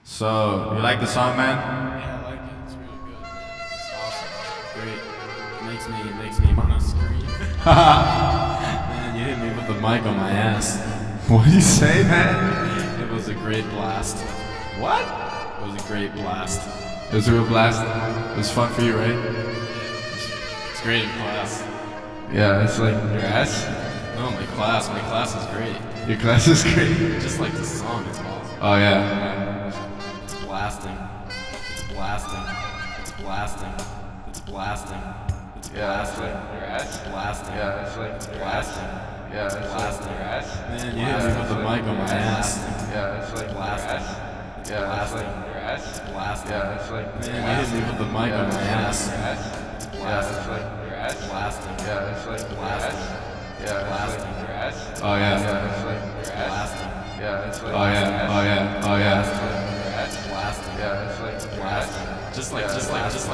So, you like the song, man? Yeah, I like it. It's really good, man. It's awesome. Great. It makes me wanna scream. Man, you hit me with the mic on my ass. What do you say, man? It was a great blast. What? It was a great blast. It was a real blast. It was fun for you, right? It's great in class. Yeah, it's like your ass. No, my class. My class is great. Your class is great. Just like the song, it's awesome. Oh yeah. It's blasting. It's blasting. It's blasting. It's blasting. It's Yeah, it's blasting. like your ass. It's blasting. Yeah, it's like It's your blasting. ass. Yeah, it's Blasting. like your ass. Man, you hit me with the mic on my ass. Yeah, it's like Blasting. your ass. It's Yeah, it's blasting. like your ass. Blasting. Yeah, it's like Man, you hit me with the mic on my ass. It's blasting. Yeah, it's like your ass. Blasting. Yeah, it's like your Blasting. ass. Yeah, it's Blasting. like your ass. Oh yeah. Yeah, it's like your ass. Blasting. Yeah, it's like Oh yeah. Oh yeah. Oh yeah. Blasting. Yeah, it's like Blasting. Just like the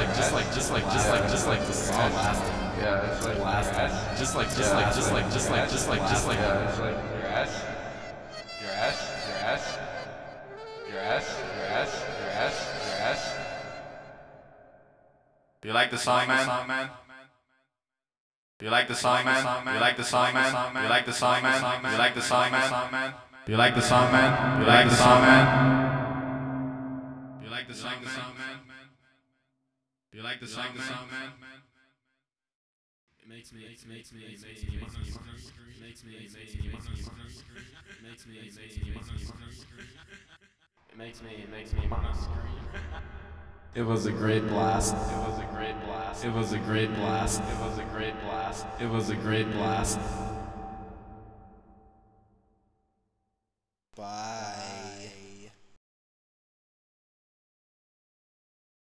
song. Blasting. Yeah, it's like Blasting. Just like Yeah, it's like Yeah, it's like your ass. Your ass. Your ass. Your ass. Your ass. Your ass. Your ass. You like the song, man? You like the song, man? You like the song, man? You like the song, man? You like the song, man? You like the song, man? You like the song, man? You like the song, man? You like the song, man? It makes me wanna scream. It was a great blast. It was a great blast. It was a great blast. It was a great blast. It was a great blast.